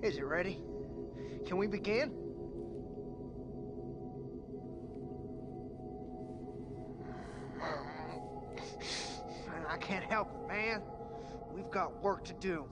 Is it ready? Can we begin? I can't help it, man. We've got work to do.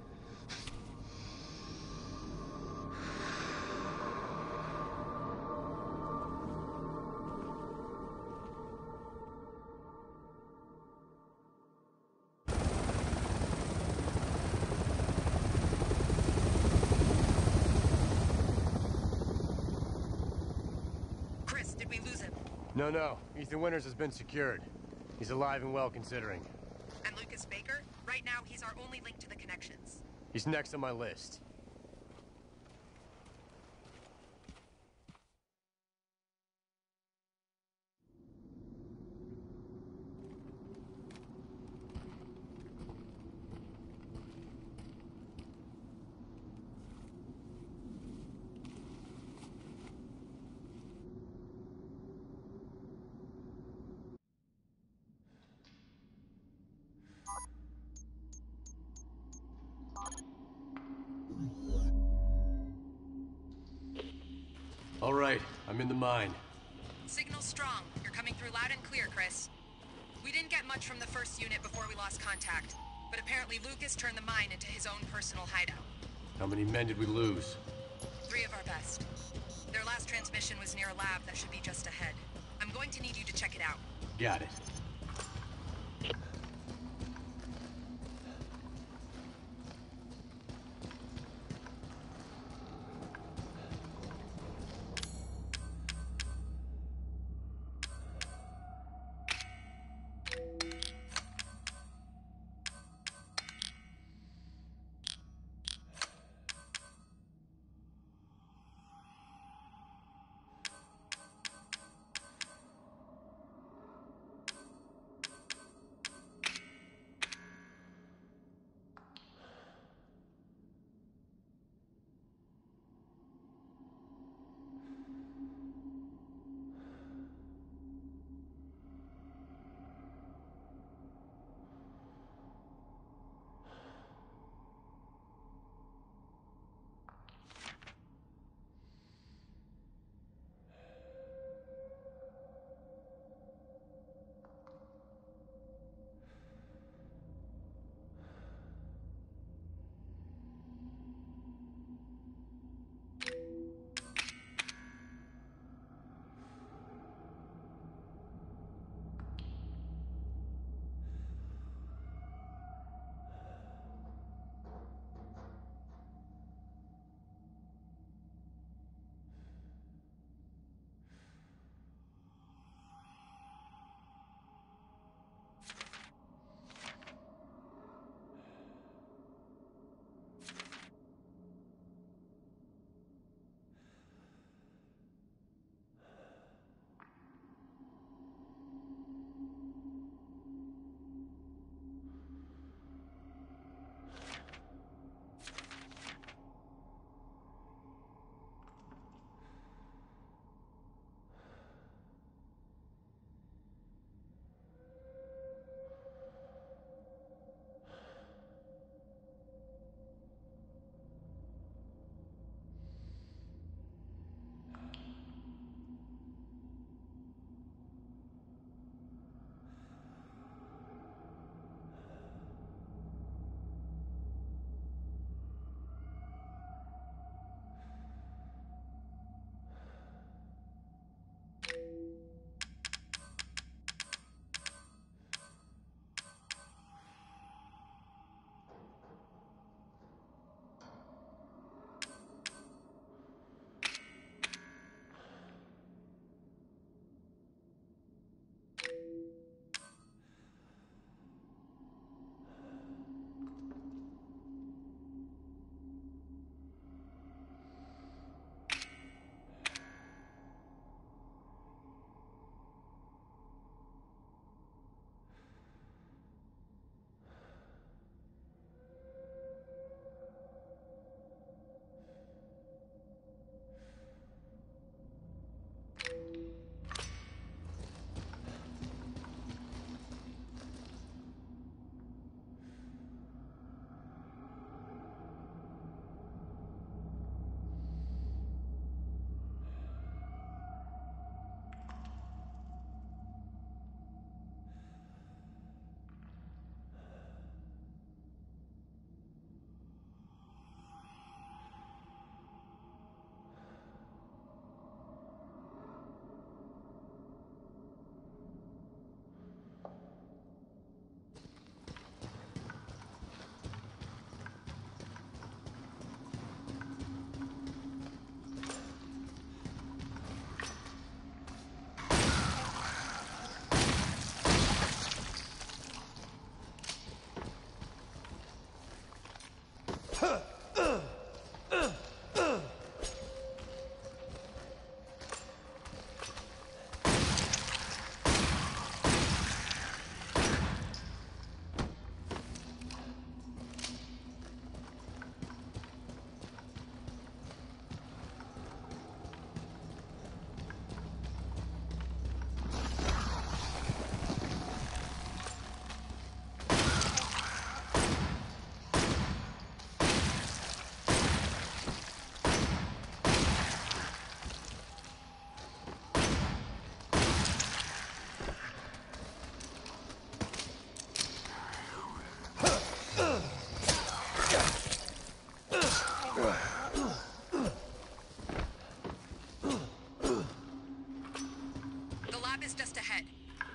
Chris, did we lose him? No. Ethan Winters has been secured. He's alive and well considering. And Lucas Baker? Right now, he's our only link to the connections. He's next on my list. All right, I'm in the mine. Signal strong. You're coming through loud and clear, Chris. We didn't get much from the first unit before we lost contact, but apparently Lucas turned the mine into his own personal hideout. How many men did we lose? 3 of our best. Their last transmission was near a lab that should be just ahead. I'm going to need you to check it out. Got it.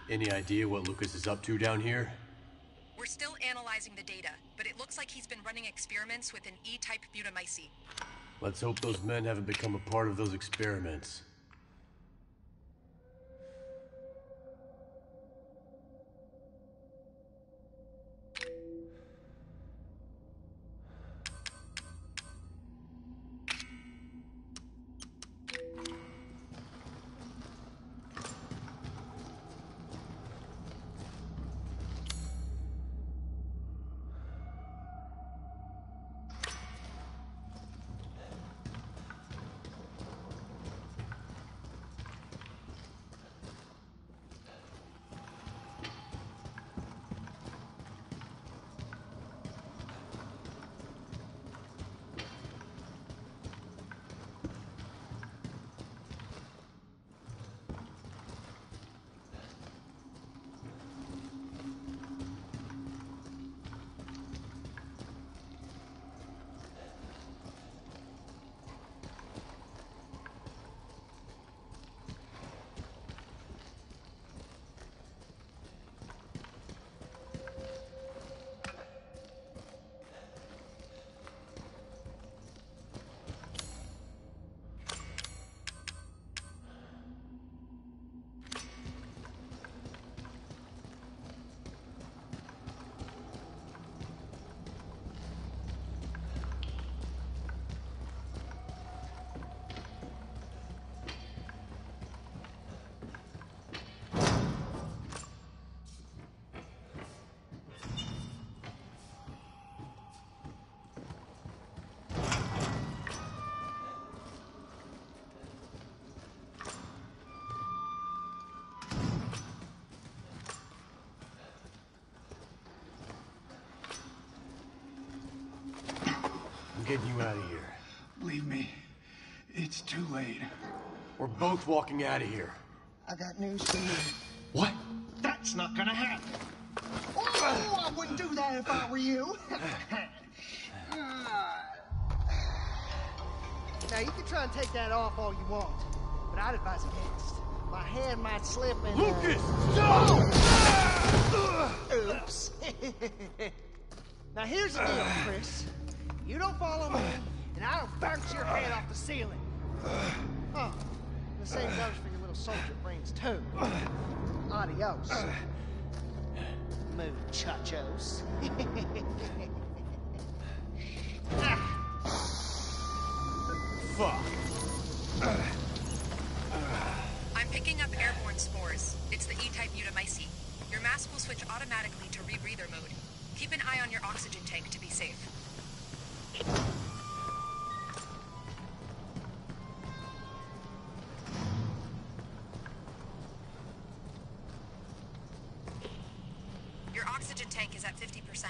Any idea what Lucas is up to down here? We're still analyzing the data, but it looks like he's been running experiments with an E-type mutamycete. Let's hope those men haven't become a part of those experiments. I'm getting you out of here. Leave me. It's too late. We're both walking out of here. I got news for you. What? That's not gonna happen. Oh, I wouldn't do that if I were you. Now, you can try and take that off all you want, but I'd advise against. My hand might slip and... Lucas! No! Oops. Now, here's the deal, Chris. You don't follow me, and I don't bounce your head off the ceiling. Oh, the same goes for your little soldier brains, too. Adios. Muchachos. Fuck. I'm picking up airborne spores. It's the E-type mutamycete. Your mask will switch automatically to rebreather mode. Keep an eye on your oxygen tank to be safe. Your oxygen tank is at 50%.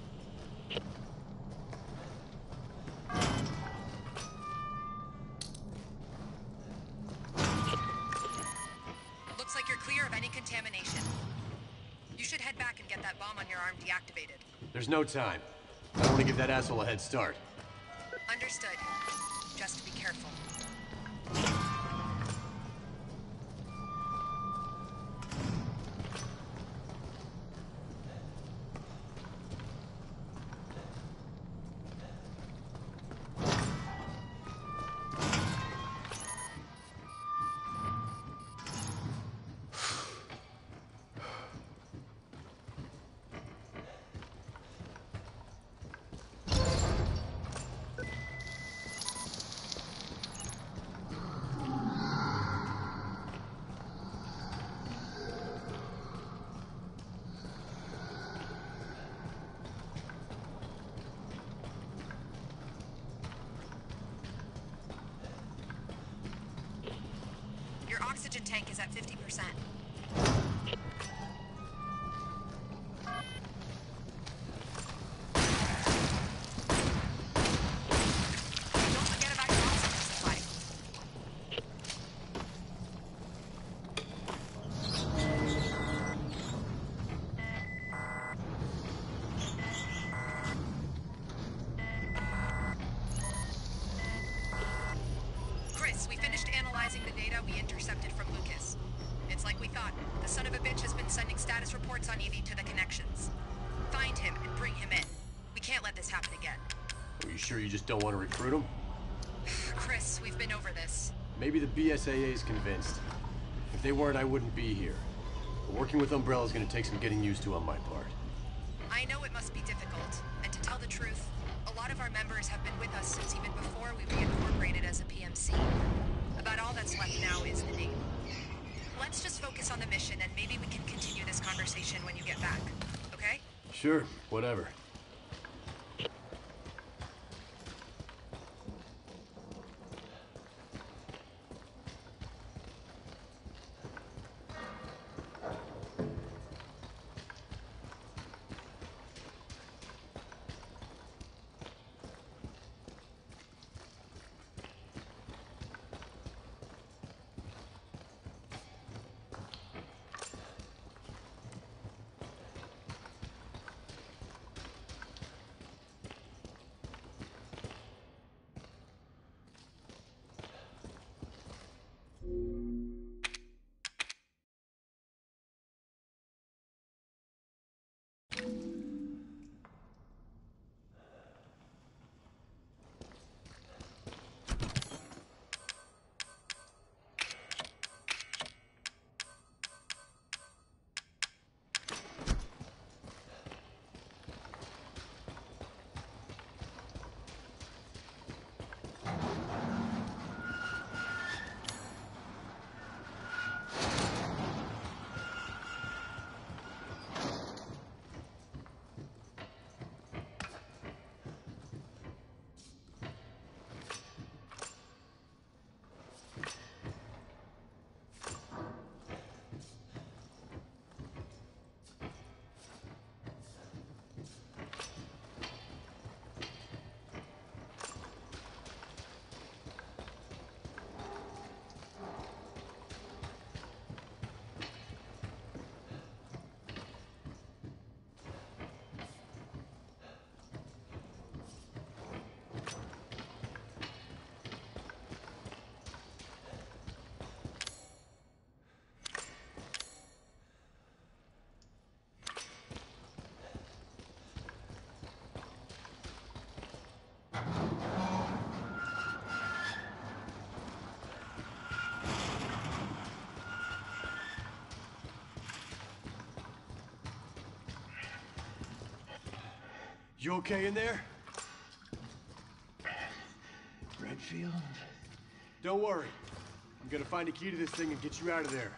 Looks like you're clear of any contamination. You should head back and get that bomb on your arm deactivated. There's no time. I want to give that asshole a head start. Understood. Just be careful. Your oxygen tank is at 50%. Don't forget about your oxygen supply. Chris, we finished analyzing the data we intercepted from Lucas. It's like we thought. The son of a bitch has been status reports on Evie to the connections. Find him and bring him in. We can't let this happen again. Are you sure you just don't want to recruit him? Chris, we've been over this. Maybe the BSAA is convinced. If they weren't, I wouldn't be here. But working with Umbrella is going to take some getting used to on my part. I know it must be difficult, and to tell the truth, a lot of our members have been with us since even before we reincorporated as a PMC. About all that's left now is the name. Let's just focus on the mission, and maybe we can continue this conversation when you get back, okay? Sure, whatever. You okay in there? Redfield? Don't worry. I'm gonna find a key to this thing and get you out of there.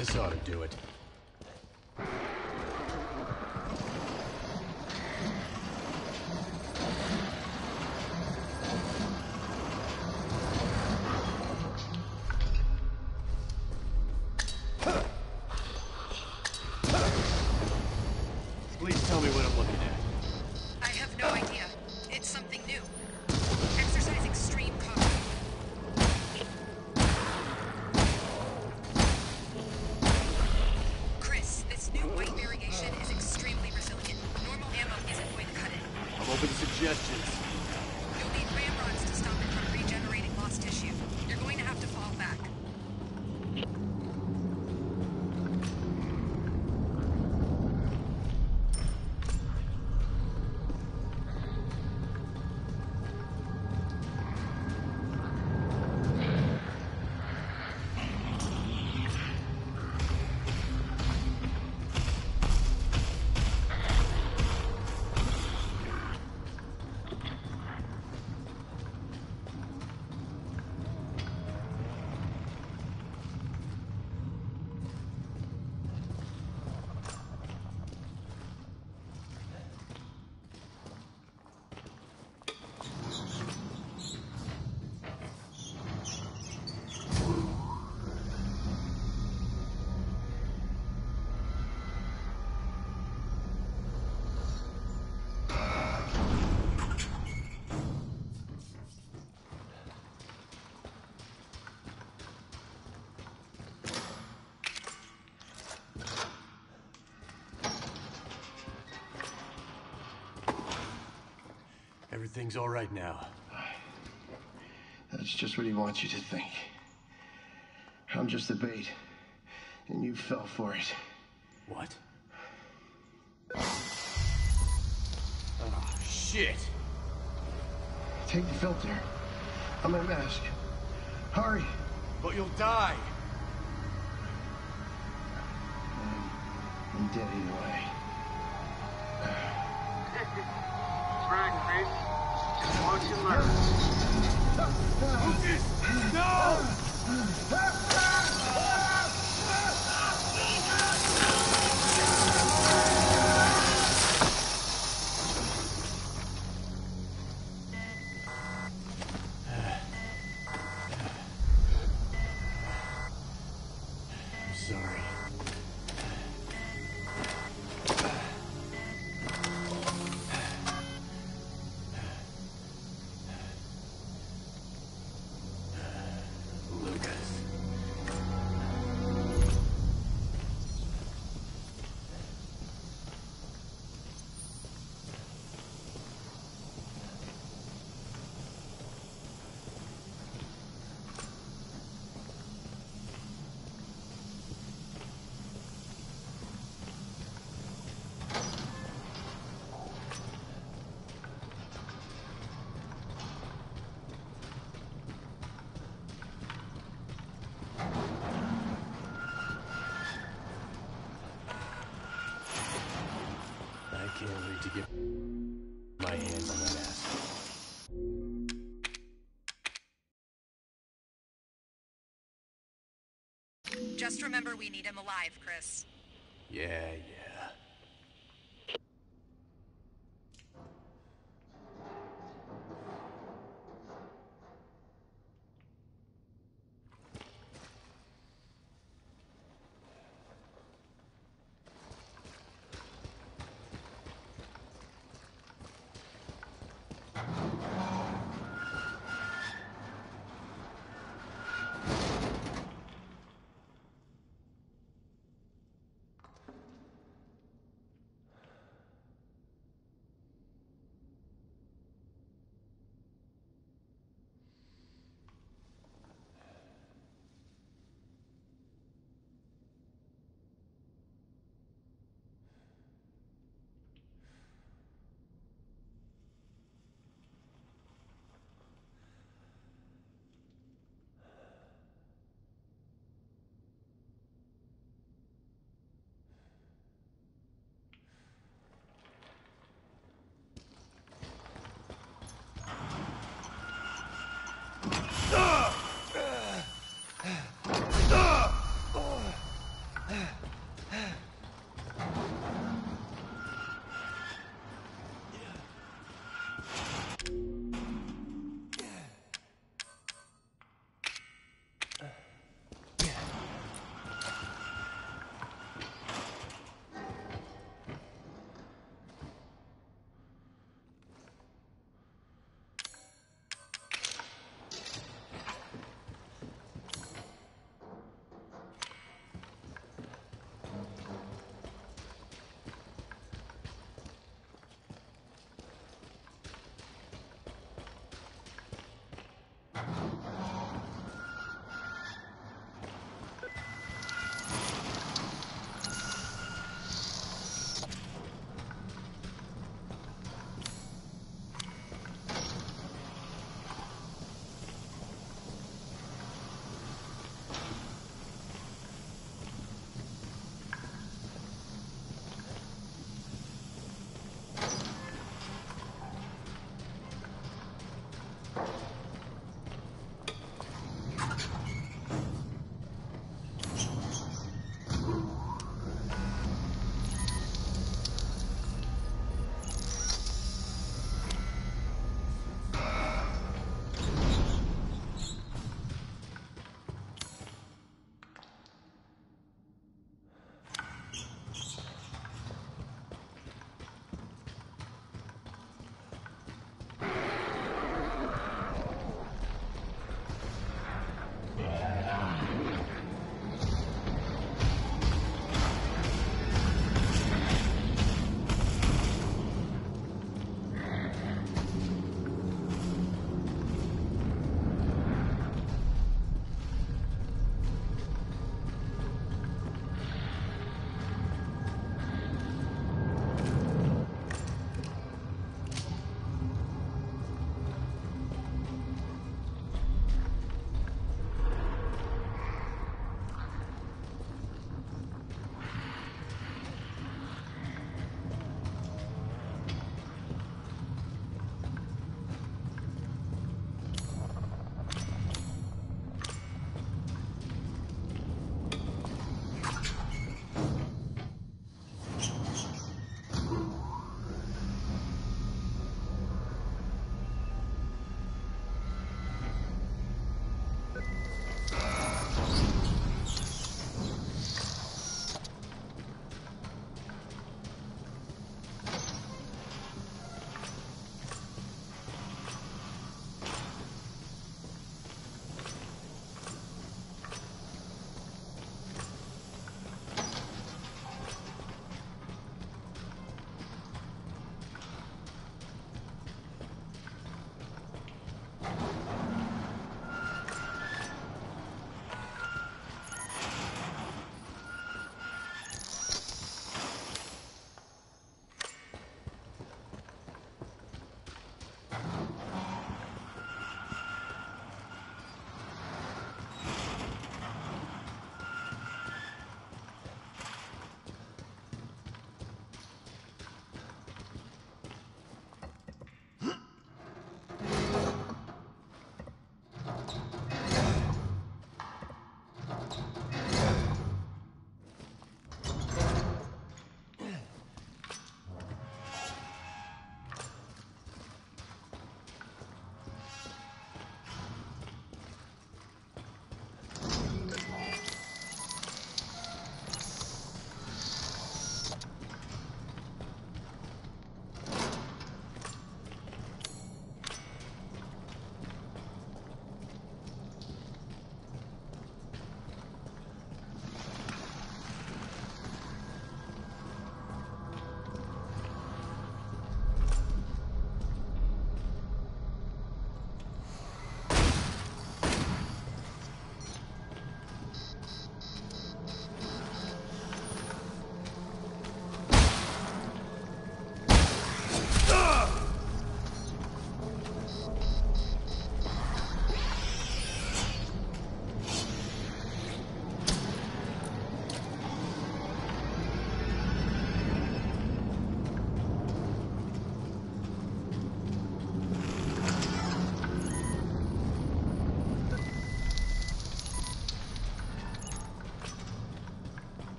This ought to do it. Please tell me what I'm looking at. I have no idea. It's something new. Exercise extreme caution. Chris, this new white variation is extremely resilient. Normal ammo isn't going to cut it. I'm open to suggestions. You'll need ramrods to stop it from regenerating lost tissue. You're going to have to fall back. Everything's all right now. That's just what he wants you to think. I'm just the bait, and you fell for it. What? Oh, shit! Take the filter. On my mask. Hurry! But you'll die! I'm dead either way. Right, Chris. Watch and learn. Lucas! No! I'm sorry. I can't wait to get my hands on that ass. Just remember we need him alive, Chris. Yeah, yeah.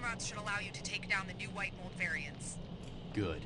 mods should allow you to take down the new white mold variants. Good.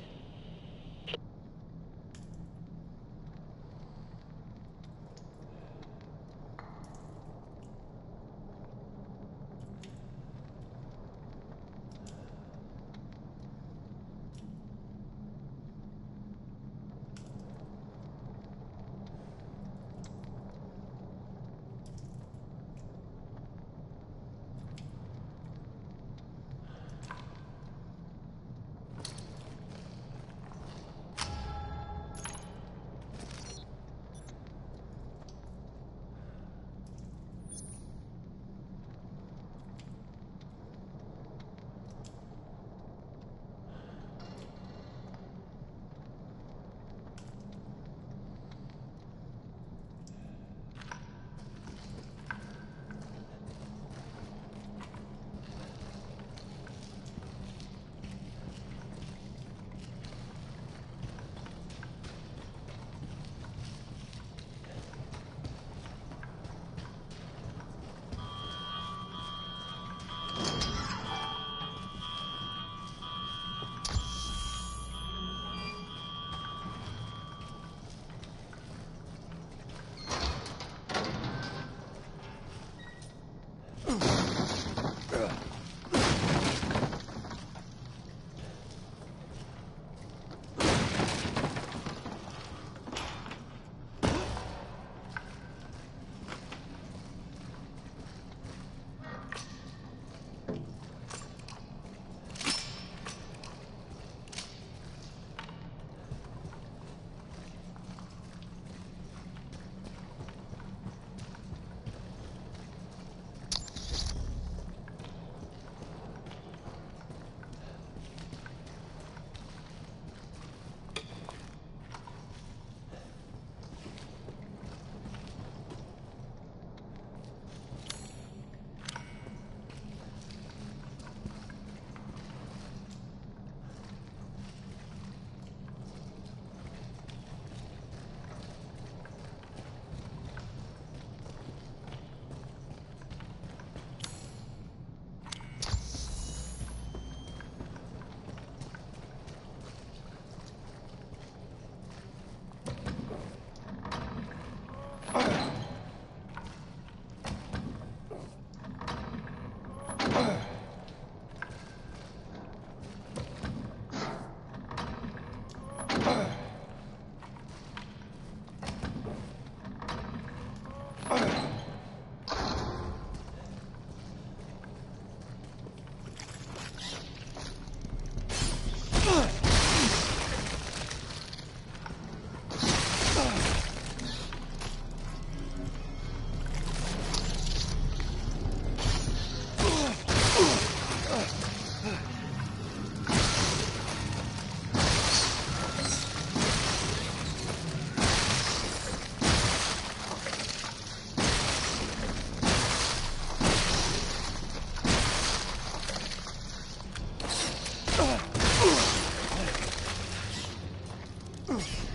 Ugh.